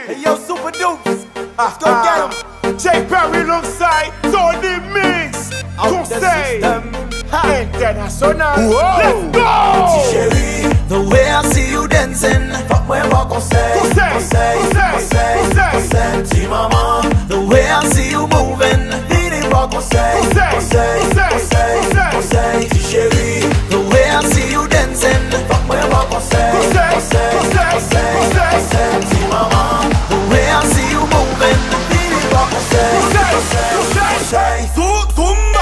Hey, yo, Super Dupes, let's go get 'em. J Perry alongside Tony Mix. Conseil International. Let's go! Chérie, the way I see you dancing, fuck moi voir conseil, conseil, conseil, conseil. Petit maman, the way I see you moving, venez voir conseil, conseil, conseil, conseil. Chérie, the way I see you dancing, fuck moi voir conseil, conseil, conseil, conseil. Petit maman, the way I see you moving, venez voir conseil, conseil, conseil. Zumba.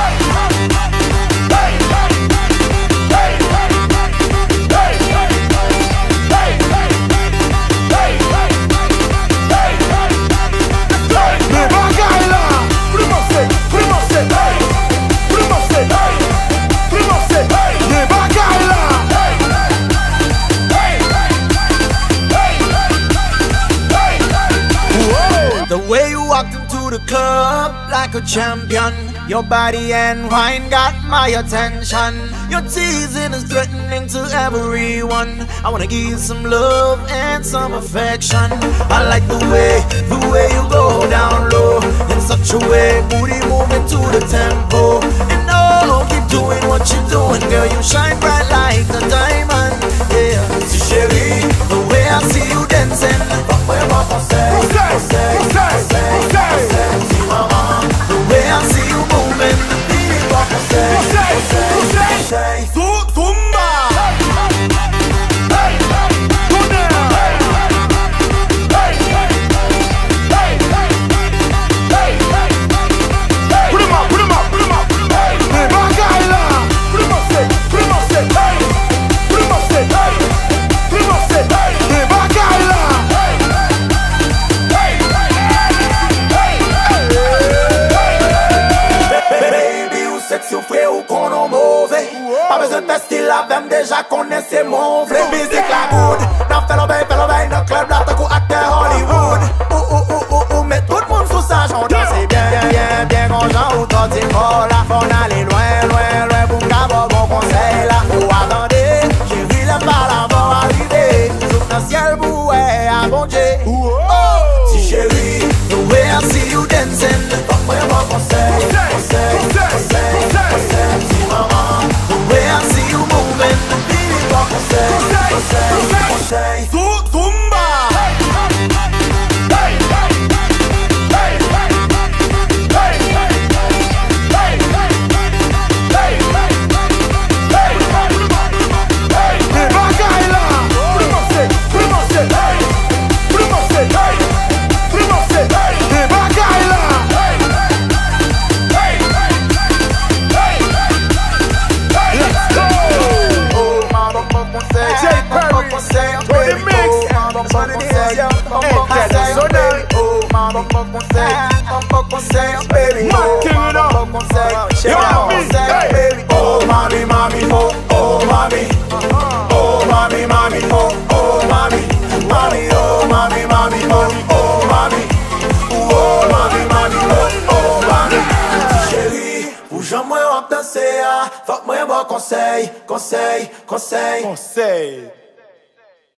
The way you walked into the club like a champion, your body and wine got my attention. Your teasing is threatening to everyone. I wanna give you some love and some affection. I like the way you go down low in such a way, booty moving to the tempo. And oh, keep doing what you're doing, girl. You shine bright like a diamond. Yeah, si chérie, the way I see you dancing, fuck moi voir conseil, conseil, conseil, conseil. Si maman, the way I see you moving, venez voir conseil, conseil, conseil. Zumba. Pas besoin de tester la vem, déjà connaissez mon vrai. Musique la good, n'a fait l'obéi, dans club là, t'as coup acteur Hollywood. Mais tout le monde sous sa jambe, c'est bien content, ou t'en dis là, faut aller loin, pour qu'avoir bon conseil là. Ou attendez, j'ai vu la balle avant arriver, sous le ciel boué à bon Dieu. Oh, si chérie, the way I see you dancing, fuck moi bon conseil, conseil, conseil, conseil. Si maman, the way I see you moving, venez voir conseil, conseil, conseil. Zumba. Fuck moi bon conseil, conseil, conseil. Conseil.